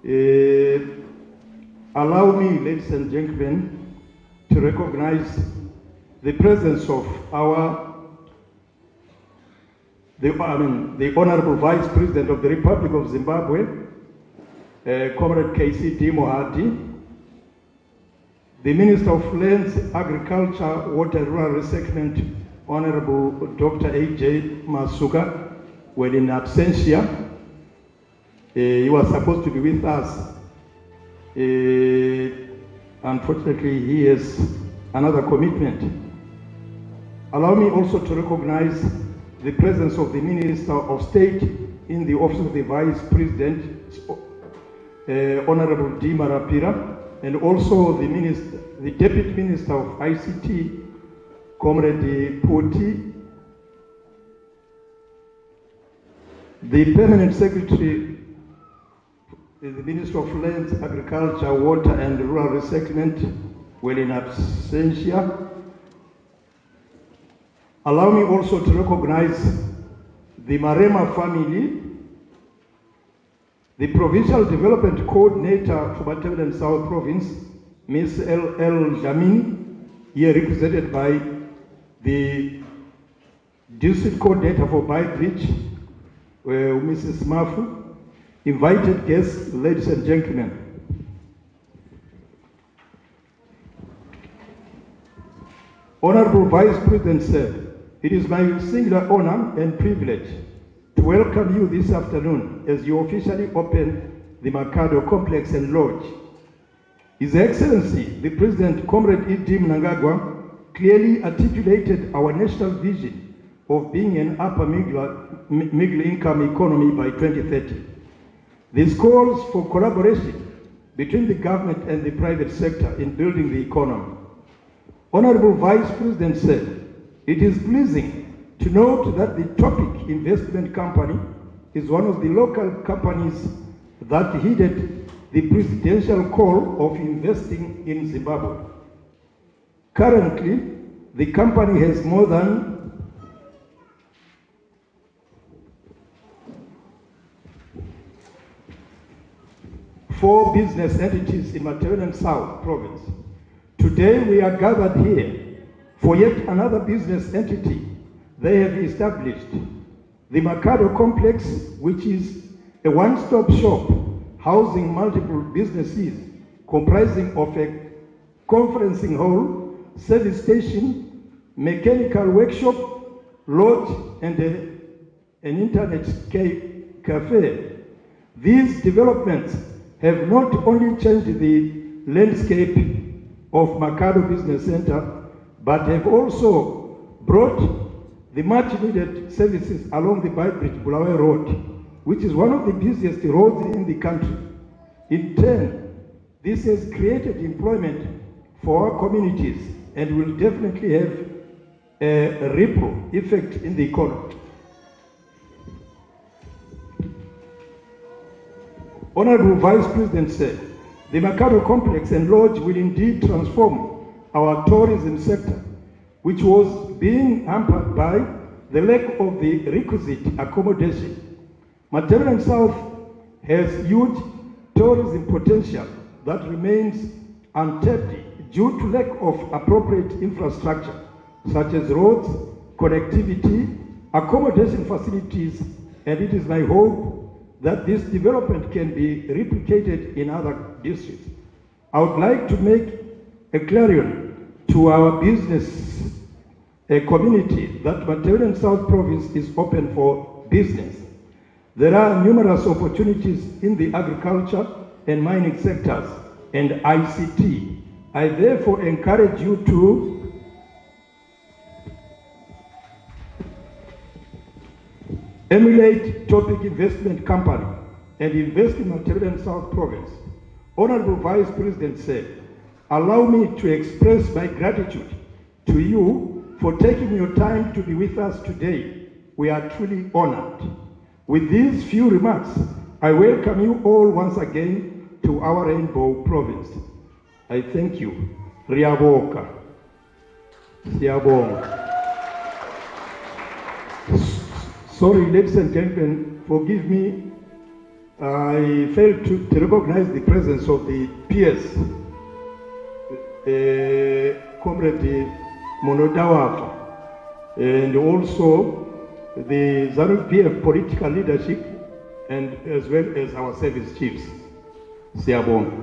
Allow me, ladies and gentlemen, to recognize the presence of the Honorable Vice President of the Republic of Zimbabwe, Comrade KCD Mohadi, the Minister of Lands, Agriculture, Water, Rural Resettlement, Honorable Dr. A.J. Masuka, when in absentia. He was supposed to be with us. Unfortunately, he has another commitment. Allow me also to recognize the presence of the Minister of State in the Office of the Vice President, Honorable D. Marapira, and also the Deputy Minister of ICT, Comrade Puti, the Permanent Secretary, the Minister of Lands, Agriculture, Water and Rural Resettlement, well in absentia. Allow me also to recognize the Marema family, the Provincial Development Coordinator for Matabeleland South Province, Ms. L. Jamini, here represented by the District Coordinator for Beitbridge, Mrs. Mafu, invited guests, ladies and gentlemen. Honorable Vice President said, it is my singular honor and privilege to welcome you this afternoon as you officially open the Makhado Complex and Lodge. His Excellency, the President, Comrade E.D. Mnangagwa, clearly articulated our national vision of being an upper middle income economy by 2030. This calls for collaboration between the government and the private sector in building the economy. Honorable Vice President said, it is pleasing to note that the Topic Investment Company is one of the local companies that heeded the presidential call of investing in Zimbabwe. Currently, the company has more than 4 business entities in Matabeleland South Province. Today we are gathered here for yet another business entity they have established, the Makhado Complex, which is a one-stop shop housing multiple businesses comprising of a conferencing hall, service station, mechanical workshop, lodge, and an internet cafe. These developments have not only changed the landscape of Makhado Business Center, but have also brought the much-needed services along the Beitbridge-Bulawayo Road, which is one of the busiest roads in the country. In turn, this has created employment for our communities and will definitely have a ripple effect in the economy. Honorable Vice President said, the Makhado Complex and Lodge will indeed transform our tourism sector, which was being hampered by the lack of the requisite accommodation. Matabeleland South has huge tourism potential that remains untapped due to lack of appropriate infrastructure, such as roads, connectivity, accommodation facilities, and it is my hope that this development can be replicated in other districts. I would like to make a clarion to our business community that Matabeleland South Province is open for business. There are numerous opportunities in the agriculture and mining sectors and ICT. I therefore encourage you to emulate Topic Investment Company and invest in Matabeleland South Province. Honorable Vice President said, allow me to express my gratitude to you for taking your time to be with us today. We are truly honored. With these few remarks, I welcome you all once again to our Rainbow Province. I thank you. Riaboka. Siabonga. Sorry, ladies and gentlemen, forgive me. I failed to recognize the presence of the peers, Comrade Monodawafa, and also the ZANU-PF political leadership, and as well as our service chiefs. Siyabonga.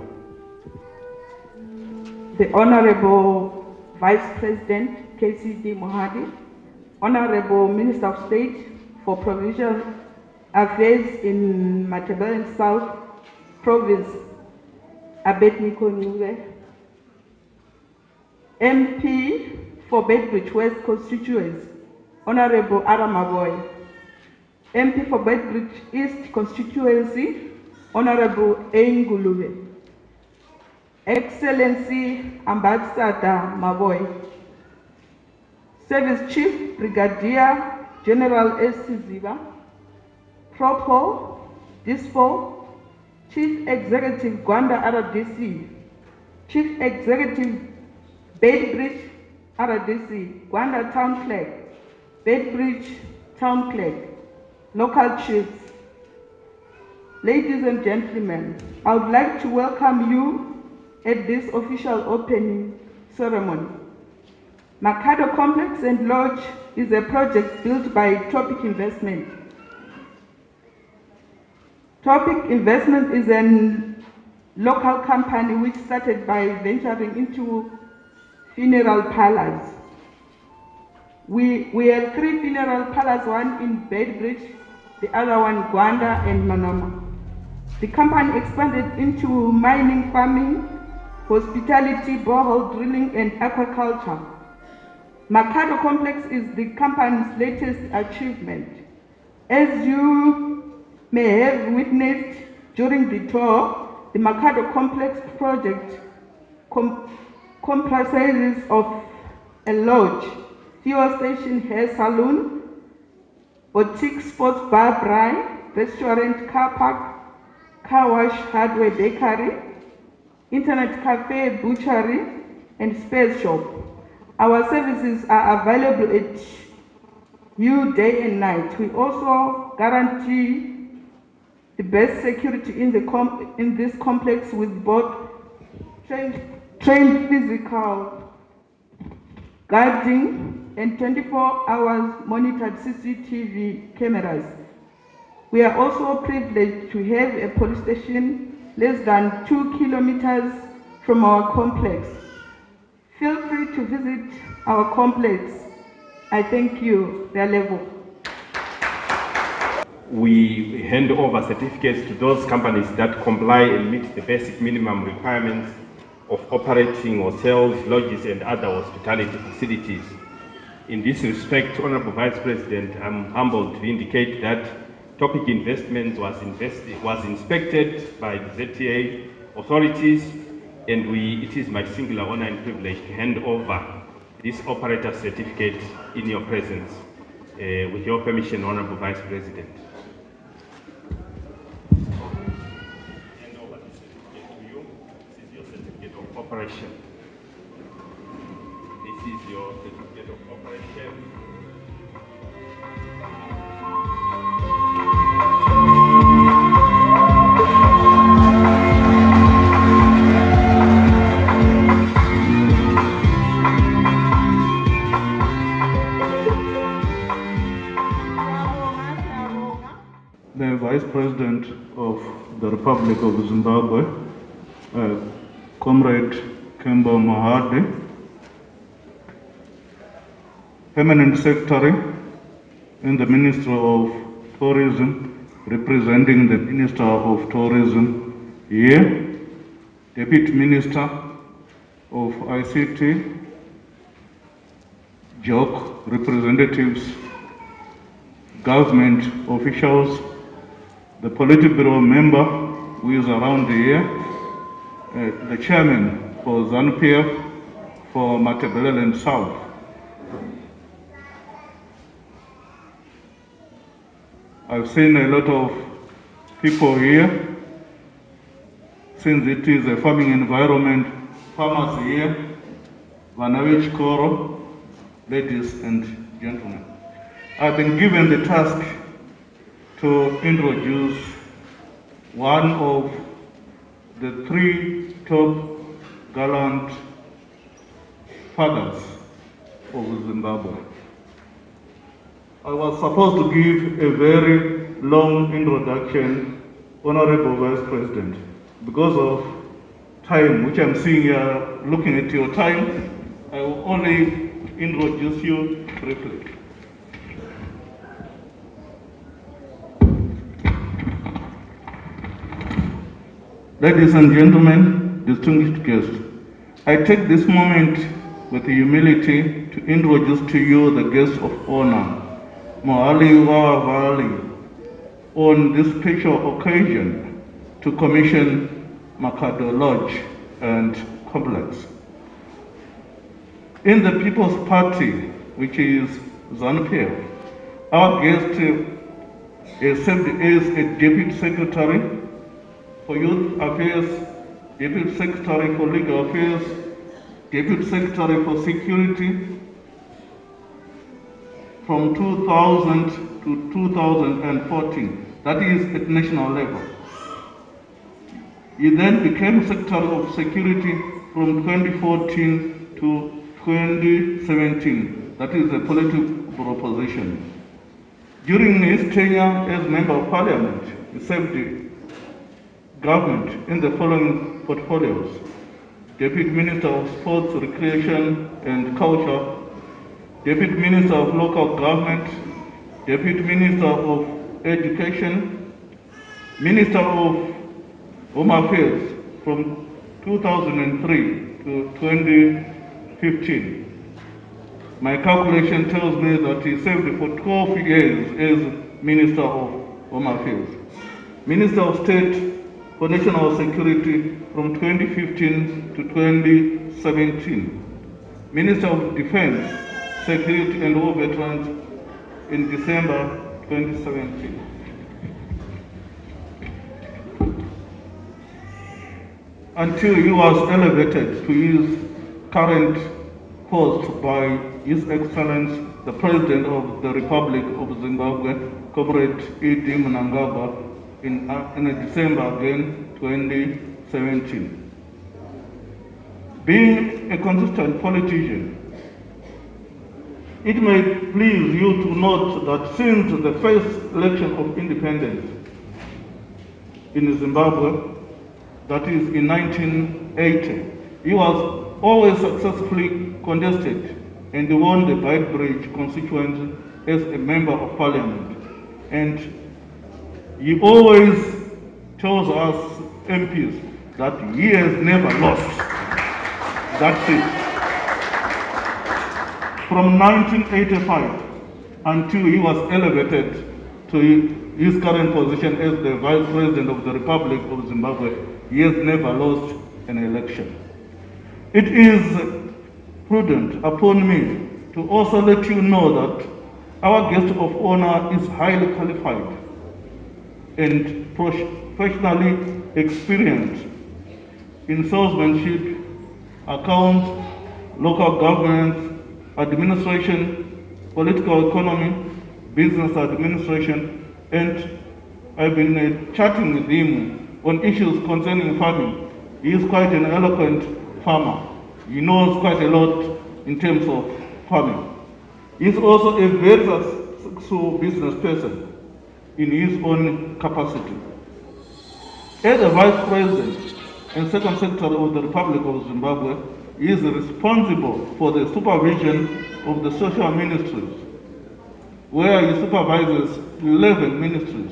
The Honorable Vice President, KCD Mohadi, Honorable Minister of State for Provincial Affairs in Matabeleland South Province, Abednego Nyube, MP for Bedbridge West Constituency, Honorable Aramaboy, MP for Bedbridge East Constituency, Honorable Engulube, Excellency Ambassador Maboy, Service Chief Brigadier General S.C. Ziba, Propo, Dispo, Chief Executive Gwanda RDC, Chief Executive Bedbridge RDC, Gwanda Town Clerk, Bedbridge Town Clerk, local chiefs. Ladies and gentlemen, I would like to welcome you at this official opening ceremony. Makhado Complex and Lodge is a project built by Topic Investment. Topic Investment is a local company which started by venturing into funeral parlors. We have 3 funeral parlors, one in Bedbridge, the other one Gwanda and Manama. The company expanded into mining, farming, hospitality, borehole drilling, and aquaculture. Makhado Complex is the company's latest achievement. As you may have witnessed during the tour, the Makhado Complex project comprises of a lodge, fuel station, hair salon, boutique, sports bar, brine, restaurant, car park, car wash, hardware, bakery, internet cafe, butchery, and space shop. Our services are available at you day and night. We also guarantee the best security in this complex with both trained physical guarding and 24 hours monitored CCTV cameras. We are also privileged to have a police station less than 2 kilometers from our complex. Feel free to visit our complex. I thank you, their level. We hand over certificates to those companies that comply and meet the basic minimum requirements of operating hotels, lodges, and other hospitality facilities. In this respect, Honorable Vice President, I'm humbled to indicate that Topic Investments was inspected by the ZTA authorities, and it is my singular honor and privilege to hand over this operator certificate in your presence. With your permission, Honorable Vice President. Hand over the certificate to you. This is your certificate of operation. This is your certificate of operation. The Vice President of the Republic of Zimbabwe, Comrade KEMBO Mohadi, Permanent Secretary in the Ministry of Tourism, representing the Minister of Tourism here, Deputy Minister of ICT, JOC representatives, government officials, the Politburo member who is around here, the chairman for ZANU-PF for Matabeleland South. I've seen a lot of people here, since it is a farming environment, farmers here, Vanavich Koro, ladies and gentlemen. I've been given the task to introduce one of the 3 top gallant fathers of Zimbabwe. I was supposed to give a very long introduction, Honorable Vice President. Because of time, which I'm seeing here, looking at your time, I will only introduce you briefly. Ladies and gentlemen, distinguished guests, I take this moment with humility to introduce to you the guest of honor, Mohadi on this special occasion to commission Makhado Lodge and Complex. In the People's Party, which is ZANU-PF, our guest is served as a Deputy Secretary for Youth Affairs, Deputy Secretary for Legal Affairs, Deputy Secretary for Security from 2000 to 2014, that is at national level. He then became Secretary of Security from 2014 to 2017, that is a political position. During his tenure as Member of Parliament, he served the government in the following portfolios: Deputy Minister of Sports, Recreation and Culture, Deputy Minister of Local Government, Deputy Minister of Education, Minister of Home Affairs from 2003 to 2015. My calculation tells me that he served for 12 years as Minister of Home Affairs. Minister of State for National Security from 2015 to 2017. Minister of Defense, Security and War Veterans in December 2017. Until he was elevated to his current post by His Excellency, the President of the Republic of Zimbabwe, Comrade E.D. Mnangagwa, in December again 2017. Being a consistent politician, it may please you to note that since the first election of independence in Zimbabwe, that is in 1980, he was always successfully contested and won the Beitbridge constituency as a Member of Parliament. And he always tells us MPs that he has never lost that seat. From 1985 until he was elevated to his current position as the Vice President of the Republic of Zimbabwe, he has never lost an election. It is prudent upon me to also let you know that our guest of honor is highly qualified and professionally experienced in salesmanship, accounts, local governance, administration, political economy, business administration, and I've been chatting with him on issues concerning farming. He is quite an eloquent farmer. He knows quite a lot in terms of farming. He is also a very successful business person in his own capacity. As a Vice President and Second Secretary of the Republic of Zimbabwe, he is responsible for the supervision of the social ministries, where he supervises 11 ministries.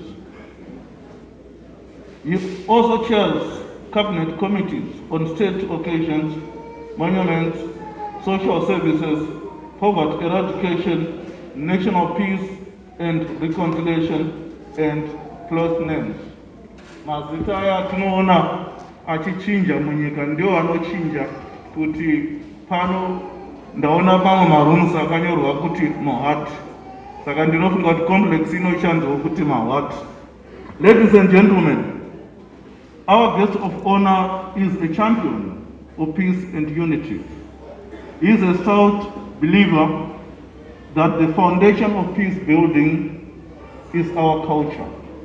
He also chairs cabinet committees on state occasions, monuments, social services, poverty eradication, national peace and reconciliation, and close names. Mazita aya tinoona achichinja munyika ndio anochinja kuti pano ndaona pamwe marooms akanyorwa kuti Mohadi. Saka ndinofunga kuti complex inochanzwa kuti Mohadi. Ladies and gentlemen, our guest of honor is a champion of peace and unity. He is a stout believer that the foundation of peace building is our culture.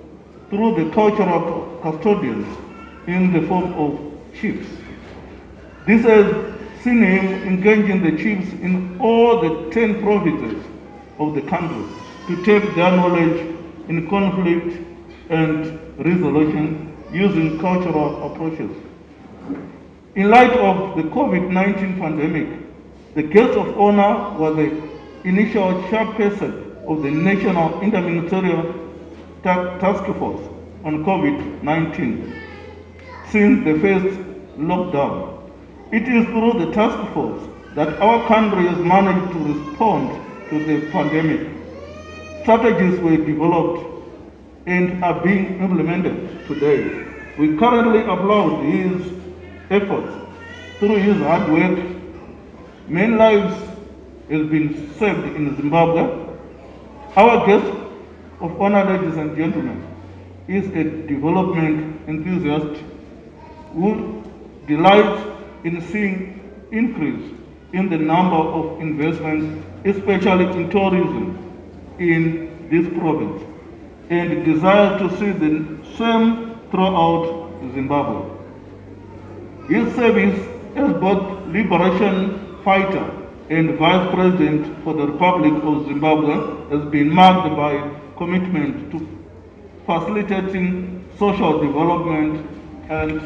through the cultural custodians in the form of chiefs. This has seen him engaging the chiefs in all the 10 provinces of the country to take their knowledge in conflict and resolution using cultural approaches. In light of the COVID-19 pandemic, the guest of honor was the initial chairperson of the National Interministerial Task Force on COVID-19 since the first lockdown. It is through the task force that our country has managed to respond to the pandemic. Strategies were developed and are being implemented today. We currently applaud his efforts. Through his hard work, many lives have been saved in Zimbabwe. Our guest of honor, ladies and gentlemen, is a development enthusiast who delights in seeing increase in the number of investments, especially in tourism in this province, and desires to see the same throughout Zimbabwe. His service as both liberation fighter and vice president for the Republic of Zimbabwe has been marked by commitment to facilitating social development and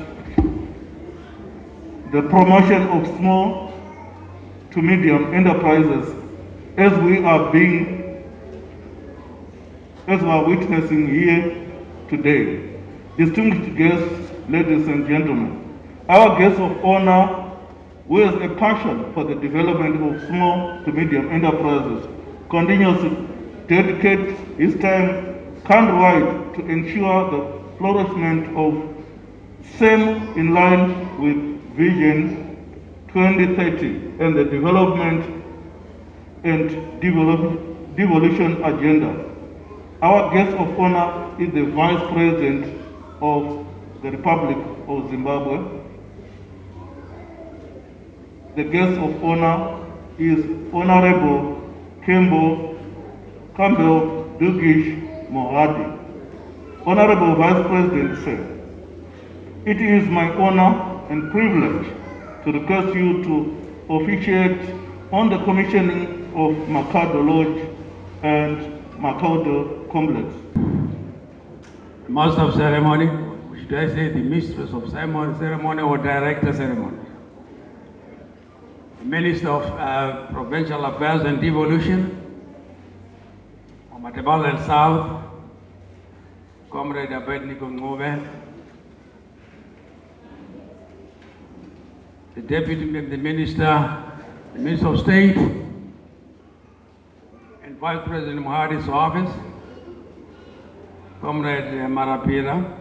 the promotion of small to medium enterprises as we are witnessing here today. Distinguished guests, ladies and gentlemen, our guest of honor, who has a passion for the development of small to medium enterprises, continues to dedicate his time countrywide to ensure the flourishment of same in line with Vision 2030 and the development and devolution agenda. Our guest of honor is the Vice President of the Republic of Zimbabwe. The guest of honor is Honorable KEMBO Mohadi. Honorable Vice President, sir, it is my honor and privilege to request you to officiate on the commissioning of Makhado Lodge and Makhado Complex. Master of ceremony, should I say the mistress of ceremony or director ceremony? The Minister of Provincial Affairs and Devolution, Matebala and South, Comrade Abednego Ngove, the Deputy Minister of State, and Vice President Mohadi's office, Comrade Marapira,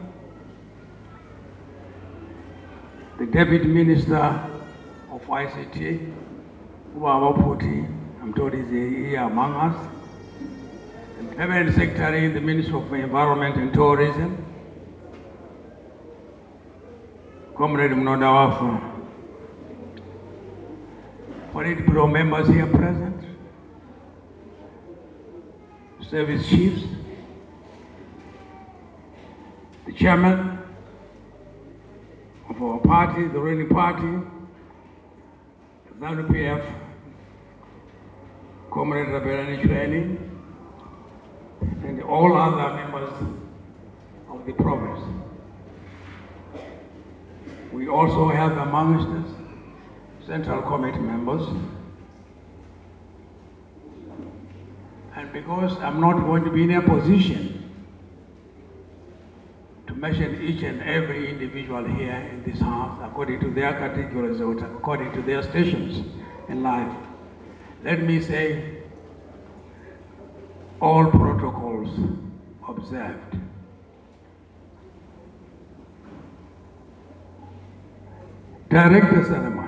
the Deputy Minister of ICT, Uwa Puti, I'm told he's here among us, the Permanent Secretary in the Ministry of Environment and Tourism, Comrade Mnodawafu, Politburo members here present, service chiefs, the chairman of our party, the ruling party, the ZANU-PF, Comrade Rabelani Chweni, and all other members of the province. We also have amongst us Central Committee members, and because I'm not going to be in a position to mention each and every individual here in this house according to their categories or according to their stations in life, let me say all protocols observed. Director ceremony.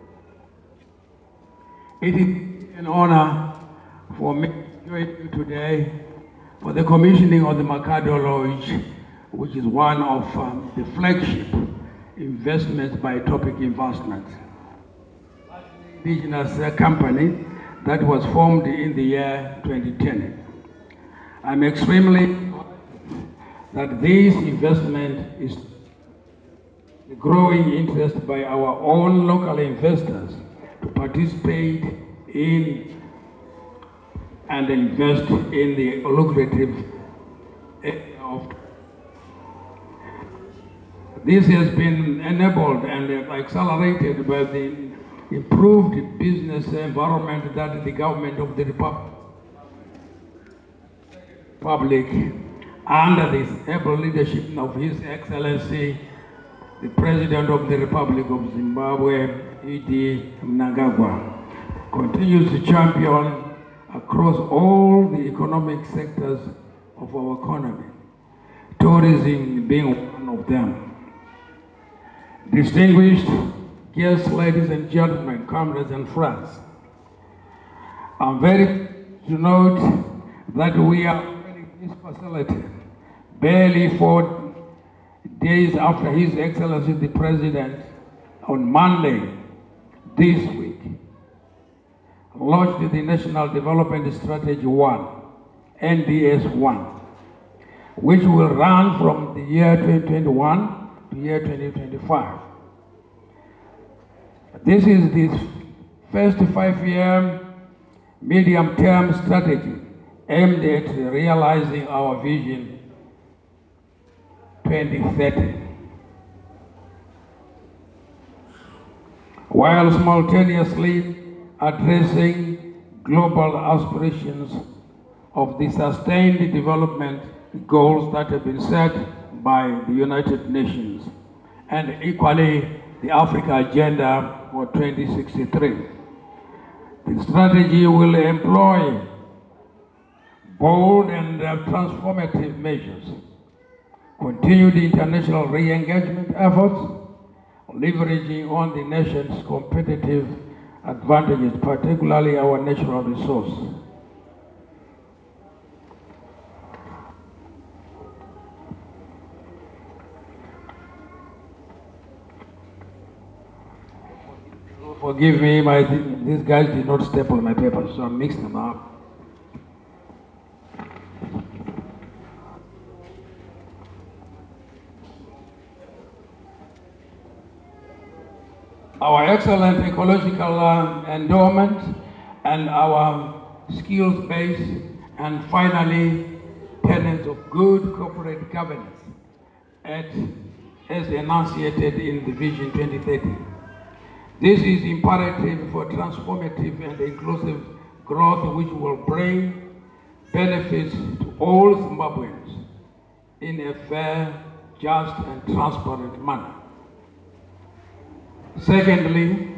It is an honor for me to join you today for the commissioning of the Makhado Lodge, which is one of the flagship investments by Topic Investments, indigenous company that was formed in the year 2010. I'm extremely that this investment is the growing interest by our own local investors to participate in and invest in the lucrative area of. This has been enabled and accelerated by the improved business environment that the government of the Republic, under the able leadership of His Excellency, the President of the Republic of Zimbabwe, E.D. Mnangagwa, continues to champion across all the economic sectors of our economy, tourism being one of them. Distinguished guests, ladies and gentlemen, comrades and friends, I'm very pleased to note that we are opening this facility barely 4 days after His Excellency the President on Monday this week launched the National Development Strategy 1, NDS 1, which will run from the year 2021 to year 2025. This is the first 5-year medium-term strategy aimed at realizing our vision 2030, while simultaneously addressing global aspirations of the sustained development goals that have been set by the United Nations, and equally the Africa Agenda for 2063. The strategy will employ bold and transformative measures, continued international re-engagement efforts, leveraging on the nation's competitive advantages, particularly our natural resources. Forgive me, these guys did not staple my papers, so I mixed them up. Our excellent ecological endowment and our skills base, and finally, tenets of good corporate governance as enunciated in the Vision 2030. This is imperative for transformative and inclusive growth which will bring benefits to all Zimbabweans in a fair, just, and transparent manner. Secondly,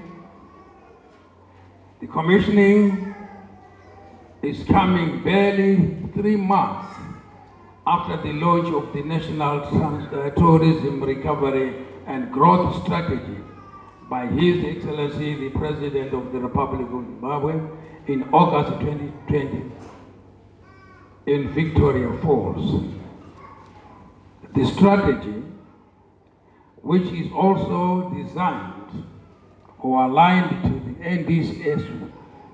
the commissioning is coming barely 3 months after the launch of the National Tourism Recovery and Growth Strategy by His Excellency the President of the Republic of Zimbabwe in August 2020 in Victoria Falls. The strategy, which is also designed or aligned to the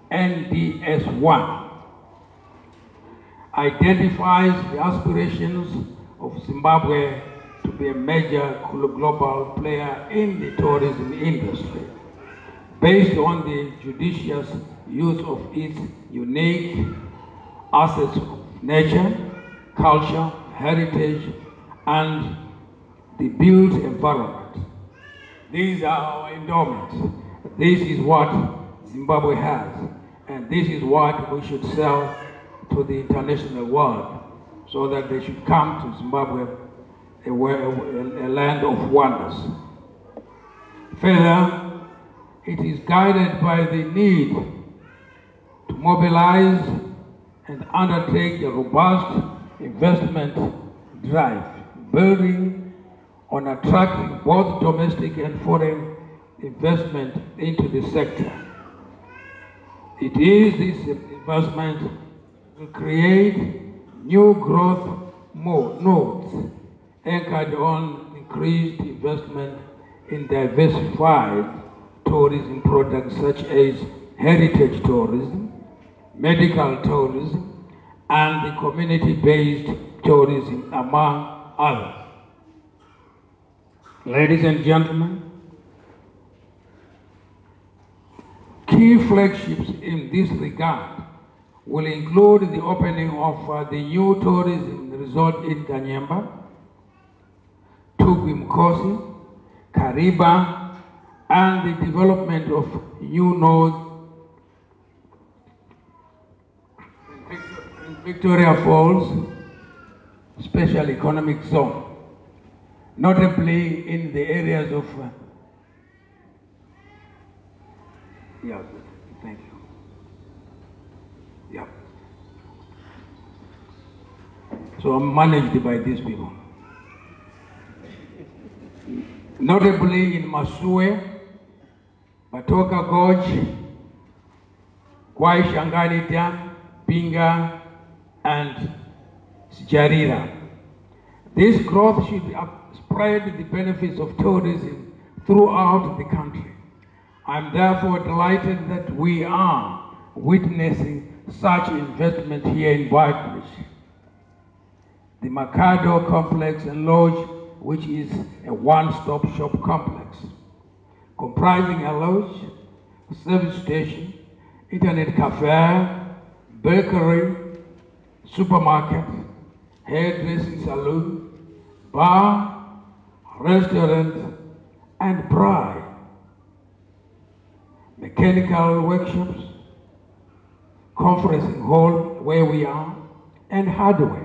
NDS1, identifies the aspirations of Zimbabwe to be a major global player in the tourism industry, based on the judicious use of its unique assets of nature, culture, heritage, and the built environment. These are our endowments. This is what Zimbabwe has, and this is what we should sell to the international world, so that they should come to Zimbabwe, a land of wonders. Further, it is guided by the need to mobilize and undertake a robust investment drive, building on attracting both domestic and foreign investment into the sector. It is this investment will create new growth nodes anchored on increased investment in diversified tourism products such as heritage tourism, medical tourism, and the community-based tourism, among others. Ladies and gentlemen, key flagships in this regard will include the opening of the new tourism resort in Kanyemba, Tugwimkosi, Kariba, and the development of new nodes in Victoria Falls Special Economic Zone, notably in the areas of yeah, thank you. Yeah. So I'm managed by these people. Notably in Masue, Batoka Gorge, Kwai Shangani Dam, Binga, and Sijarira. This growth should spread the benefits of tourism throughout the country. I'm therefore delighted that we are witnessing such investment here in Beitbridge. The Makhado Complex and Lodge, which is a one-stop shop complex, comprising a lodge, service station, internet cafe, bakery, supermarket, hairdressing salon, bar, restaurant, and bride, mechanical workshops, conferencing hall where we are, and hardware.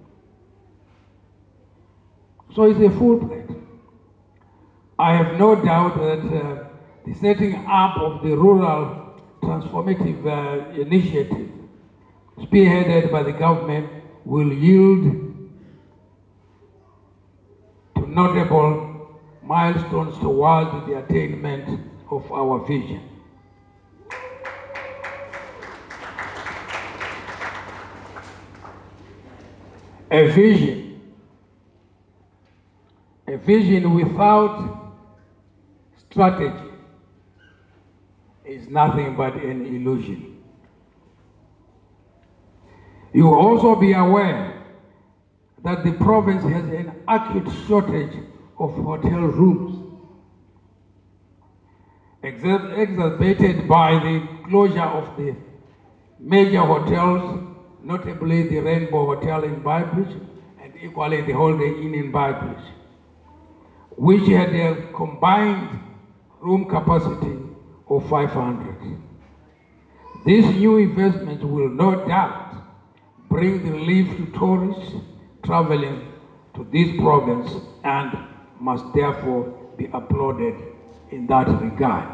So it's a full plate. I have no doubt that the setting up of the rural transformative initiative spearheaded by the government will yield to notable milestones towards the attainment of our vision. A vision without strategy is nothing but an illusion. You will also be aware that the province has an acute shortage of hotel rooms, exacerbated by the closure of the major hotels, notably the Rainbow Hotel in Beitbridge and equally the Holiday Inn in Beitbridge, which had a combined room capacity of 500. These new investments will no doubt bring relief to tourists traveling to this province and must therefore be applauded in that regard.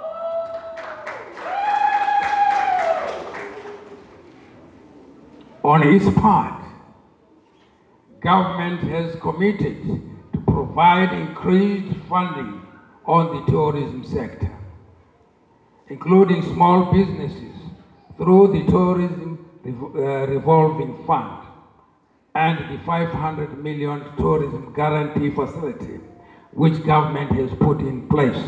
On its part, government has committed to provide increased funding on the tourism sector, including small businesses through the Tourism Revolving Fund and the 500 million tourism guarantee facility, which government has put in place.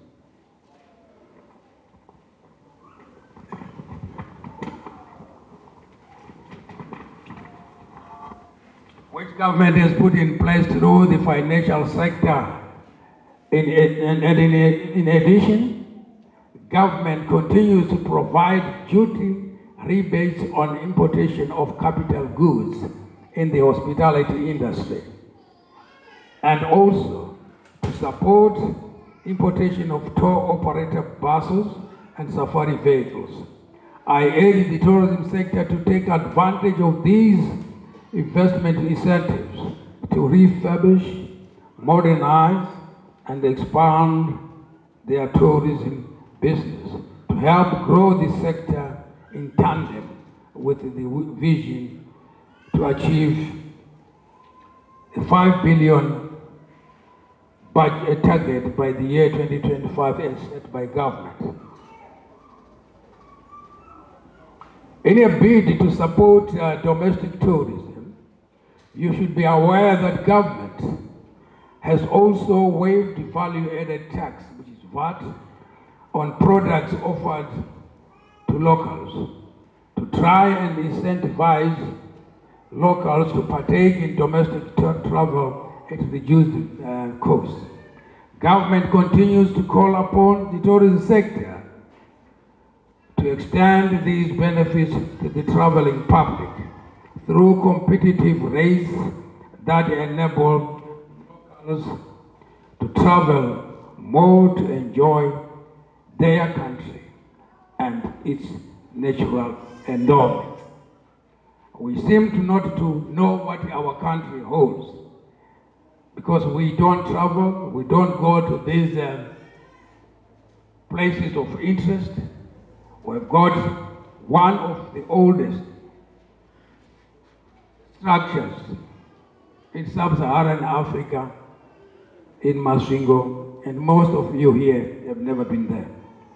Which government has put in place through the financial sector. In addition, government continues to provide duty rebates on importation of capital goods in the hospitality industry, and also to support importation of tour operator buses and safari vehicles. I urge the tourism sector to take advantage of these investment incentives to refurbish, modernize, and expand their tourism business to help grow the sector in tandem with the vision to achieve a 5 billion budget target by the year 2025 as set by government. In a bid to support domestic tourism, you should be aware that government has also waived the value-added tax, which is VAT, on products offered to locals to try and incentivize locals to partake in domestic travel at reduced cost. Government continues to call upon the tourism sector to extend these benefits to the traveling public through competitive rates that enable locals to travel more to enjoy their country and its natural endowment. We seem to not to know what our country holds because we don't travel, we don't go to these places of interest. We've got one of the oldest structures in sub-Saharan Africa, in Masvingo, and most of you here have never been there.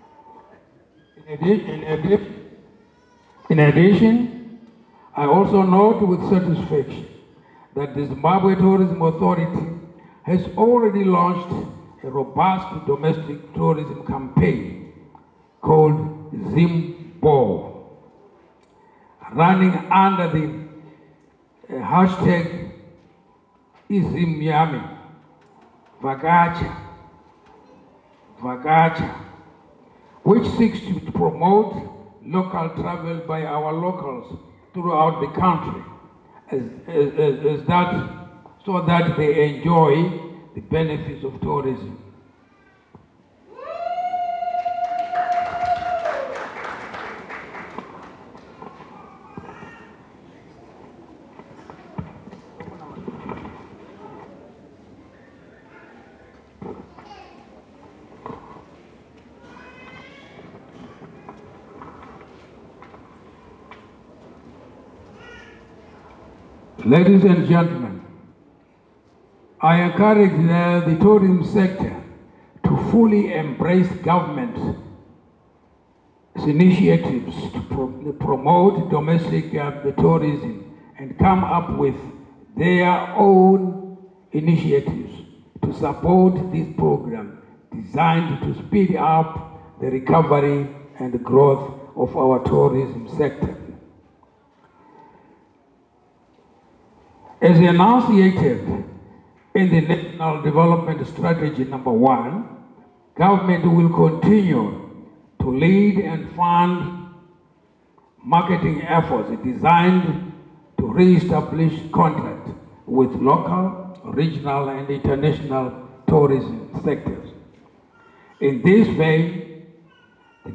In addition, I also note with satisfaction that the Zimbabwe Tourism Authority has already launched a robust domestic tourism campaign called ZimBo, running under the hashtag Izimyami, Vagacha, which seeks to promote local travel by our locals throughout the country, so that they enjoy the benefits of tourism. Ladies and gentlemen, I encourage the tourism sector to fully embrace government's initiatives to promote domestic tourism and come up with their own initiatives to support this program designed to speed up the recovery and the growth of our tourism sector. As enunciated in the National Development Strategy #1, government will continue to lead and fund marketing efforts designed to re-establish contact with local, regional, and international tourism sectors. In this vein, the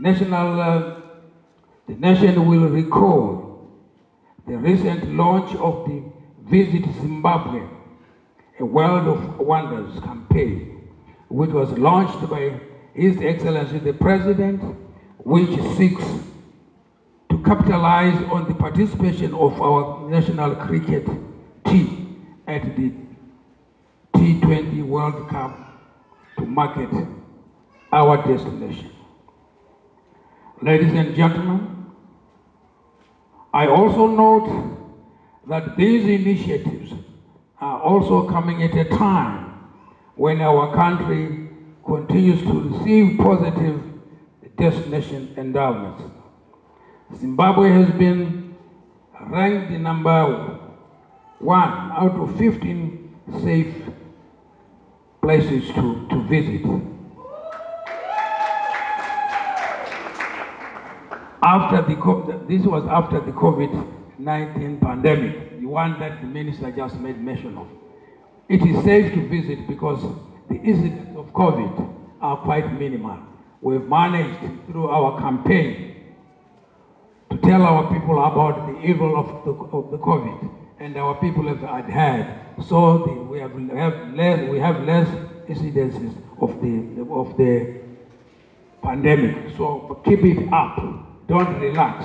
nation will recall the recent launch of the Visit Zimbabwe, a World of Wonders campaign, which was launched by His Excellency the President, which seeks to capitalize on the participation of our national cricket team at the T20 World Cup to market our destination. Ladies and gentlemen, I also note that these initiatives are also coming at a time when our country continues to receive positive destination endowments. Zimbabwe has been ranked number 1 out of 15 safe places to visit. This was after the COVID-19 pandemic, the one that the minister just made mention of. It is safe to visit because the incidents of COVID are quite minimal. We've managed through our campaign to tell our people about the evil of the COVID, and our people have adhered. So we have less incidences of the pandemic. So keep it up. Don't relax.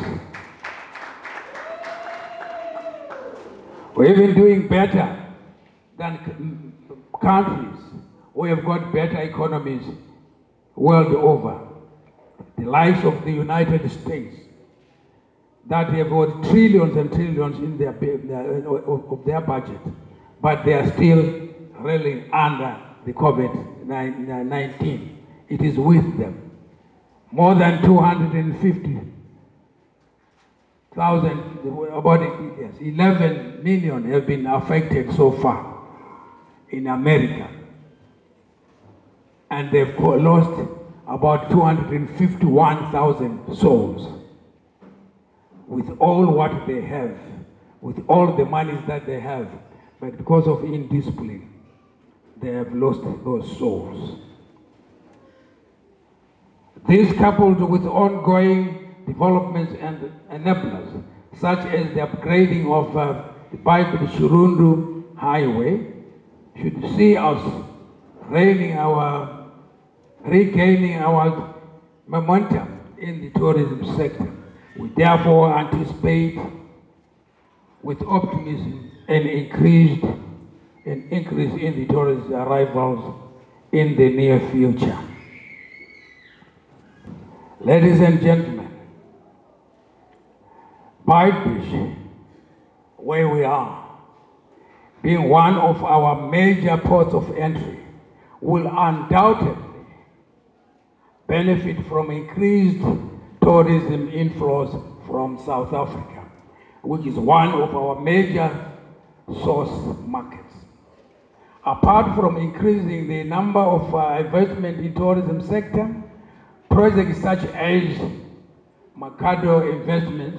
We're even doing better than countries who have got better economies world over. The likes of the United States, that they have got trillions and trillions in their of their budget, but they are still really under the COVID-19. It is with them. More than 250 11 million have been affected so far in America. And they've lost about 251,000 souls. With all what they have, with all the monies that they have, but because of indiscipline, they have lost those souls. This coupled with ongoing developments and enablers, such as the upgrading of the Bible-Shirundu Highway, should see us regaining our momentum in the tourism sector. We therefore anticipate with optimism an increase in the tourist arrivals in the near future. Ladies and gentlemen, Beitbridge, where we are, being one of our major ports of entry, will undoubtedly benefit from increased tourism inflows from South Africa, which is one of our major source markets. Apart from increasing the number of investment in tourism sector, projects such as Makhado investments,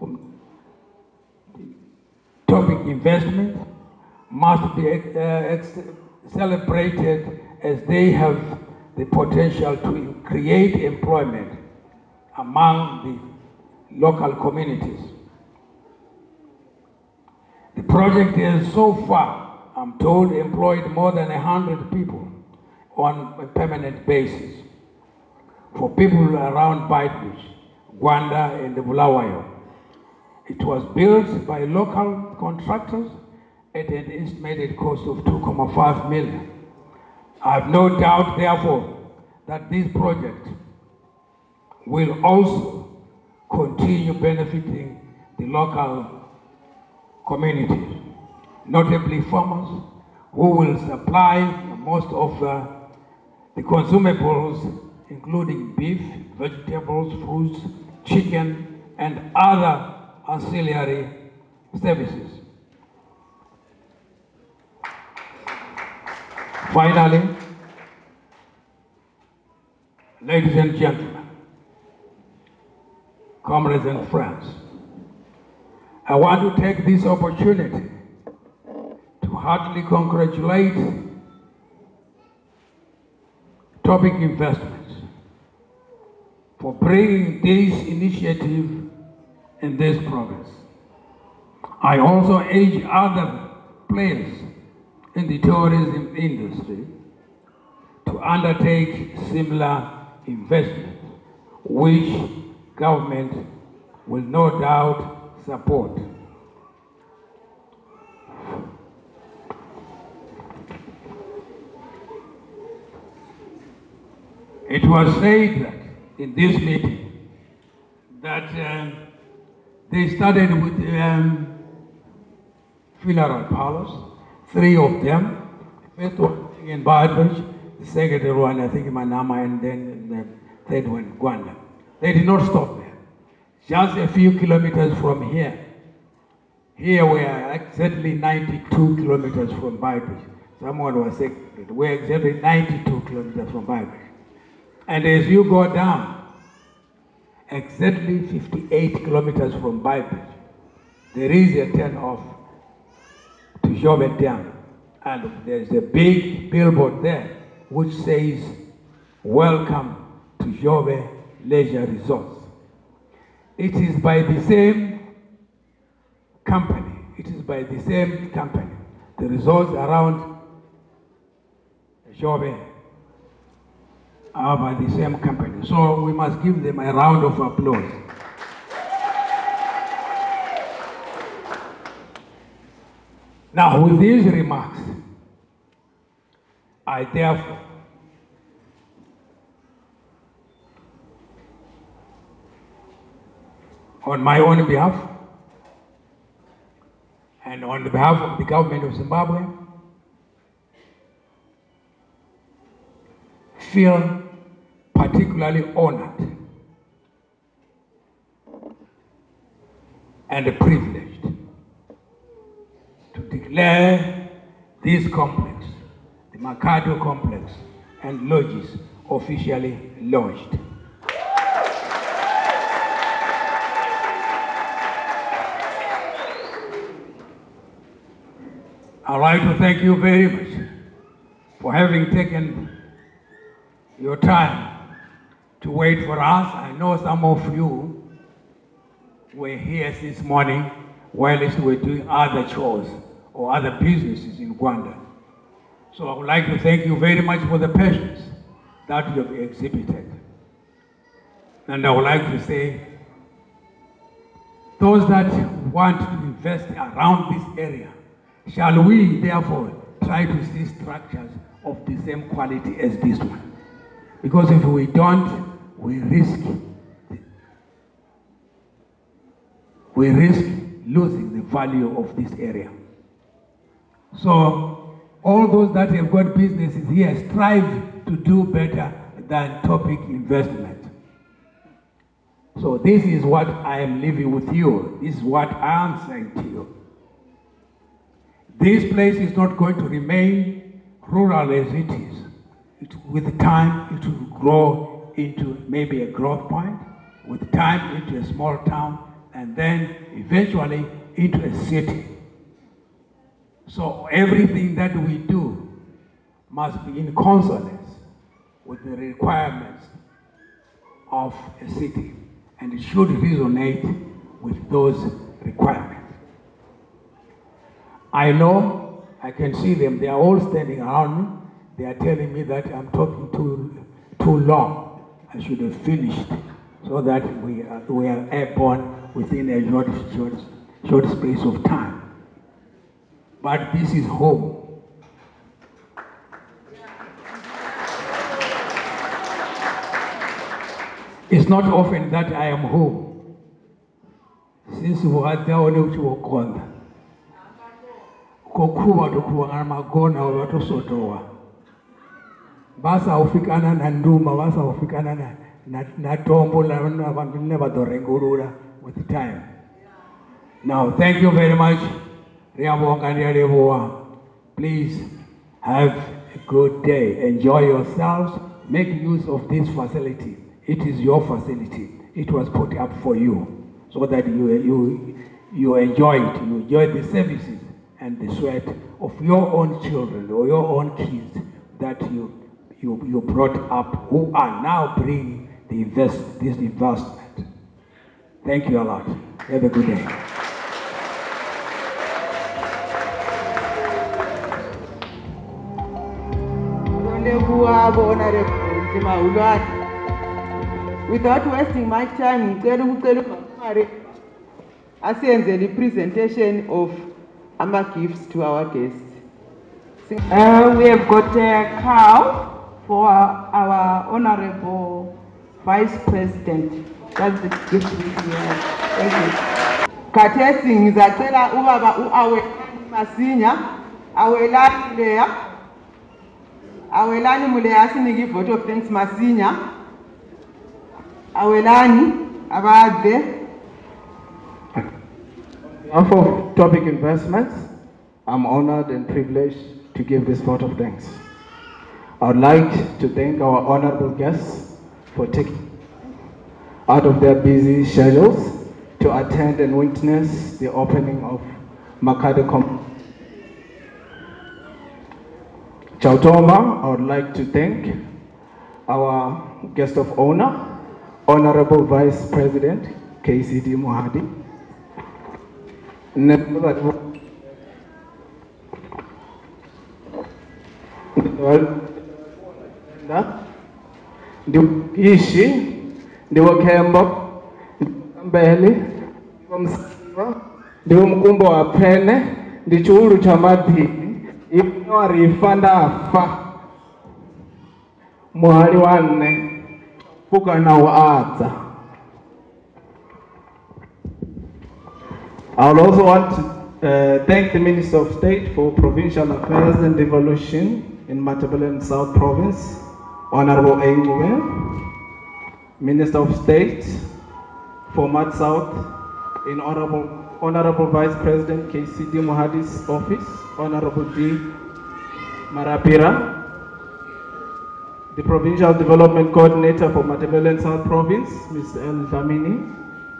topic investment, must be celebrated as they have the potential to create employment among the local communities. The project has so far, I'm told, employed more than 100 people on a permanent basis for people around Beitbridge, Gwanda, and the Bulawayo. It was built by local contractors at an estimated cost of 2.5 million. I have no doubt, therefore, that this project will also continue benefiting the local communities, notably farmers, who will supply most of the consumables, including beef, vegetables, fruits, chicken, and other ancillary services. Finally, ladies and gentlemen, comrades and friends, I want to take this opportunity to heartily congratulate Topic Investments for bringing this initiative and this progress. I also urge other players in the tourism industry to undertake similar investments, which government will no doubt support. It was said that in this meeting that they started with funeral parlors, 3 of them. The first one in Beitbridge, the second one I think in Manama, and then the third one in Gwanda. They did not stop there. Just a few kilometers from here. Here we are exactly 92 kilometers from Beitbridge. Someone was saying we're exactly 92 kilometers from Beitbridge. And as you go down, exactly 58 kilometers from Beitbridge, there is a turn-off to Jobe Dam. And there's a big billboard there which says, "Welcome to Jobe Leisure Resorts." It is by the same company. The resorts around Jobe are by the same company. So we must give them a round of applause. Now, with these remarks, I therefore on my own behalf and on behalf of the government of Zimbabwe, feel particularly honored and privileged to declare this complex, the Makhado Complex and lodges, officially launched. I'd like to thank you very much for having taken your time to wait for us. I know some of you were here this morning while we were doing other chores or other businesses in Rwanda. So I would like to thank you very much for the patience that you have exhibited. And I would like to say, those that want to invest around this area, shall we therefore try to see structures of the same quality as this one? Because if we don't, we risk losing the value of this area. So all those that have got businesses here, strive to do better than topic investment. So this is what I am leaving with you. This is what I am saying to you. This place is not going to remain rural as it is. With time, it will grow into maybe a growth point, with time into a small town, and then eventually into a city. So everything that we do must be in consonance with the requirements of a city, and it should resonate with those requirements. I know, I can see them, they are all standing around me. They are telling me that I'm talking too long. I should have finished so that we are airborne within a short space of time. But this is home. It's not often that I am home. Since we had the only work kokuwa tukuwa magona watu sotowa basa ufikana na nduma basa ufikana na tombo la abantu never dorengurura with time. Now thank you very much. Please have a good day. Enjoy yourselves. Make use of this facility. It is your facility. It was put up for you so that you enjoy it. You enjoy the services and the sweat of your own children or your own kids that you brought up, who are now bringing this investment. Thank you a lot. Have a good day. Without wasting my time, I send the presentation of our gifts to our guests. We have got a cow for our Honorable Vice President. That's the gift we have. Thank you. Katesing is a tela ubaba uawe masinya awelani lea awelani mulea sinigi vote of thanks masinya awelani abade. On behalf of Topic Investments, I'm honored and privileged to give this vote of thanks. I would like to thank our honorable guests for taking out of their busy schedules to attend and witness the opening of Makhado Complex. Chautoma, I would like to thank our guest of honor, Honorable Vice President KCD Mohadi. Ishi ndiwo KEMBO mbele ndiwo mkumbo wa pene ndichuhuru cha madhini ino rifanda afa Mohadi wanne puka na waadza. I would also want to thank the Minister of State for Provincial Affairs and Devolution in Matabeleland South Province, Honorable Engiwe, Minister of State for Mat South in Honorable Honorable Vice President KCD Mohadi's office, Honorable D. Marapira, the Provincial Development Coordinator for Matabeleland South Province, Mr. El Dlamini,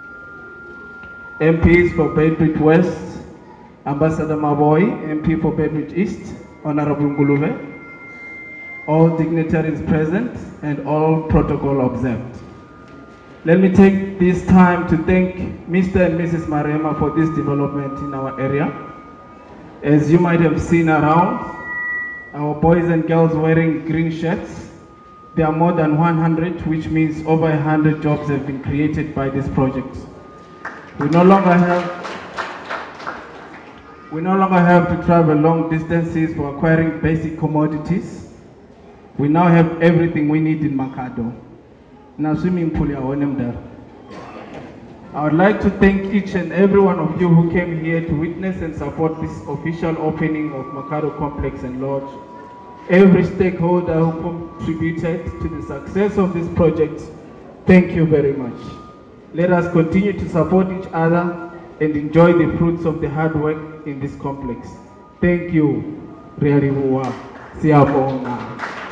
MPs for Beitbridge West, Ambassador Maboy, MP for Beitbridge East, Honorable Nguluve, all dignitaries present, and all protocol observed. Let me take this time to thank Mr. and Mrs. Marema for this development in our area. As you might have seen around, our boys and girls wearing green shirts, there are more than 100, which means over 100 jobs have been created by this project. We no longer have to travel long distances for acquiring basic commodities. We now have everything we need in Makhado. Now swimming pool, I would like to thank each and every one of you who came here to witness and support this official opening of Makhado Complex and Lodge. Every stakeholder who contributed to the success of this project, thank you very much. Let us continue to support each other and enjoy the fruits of the hard work in this complex. Thank you. Really, siyabonga.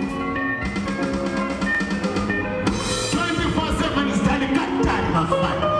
Fun.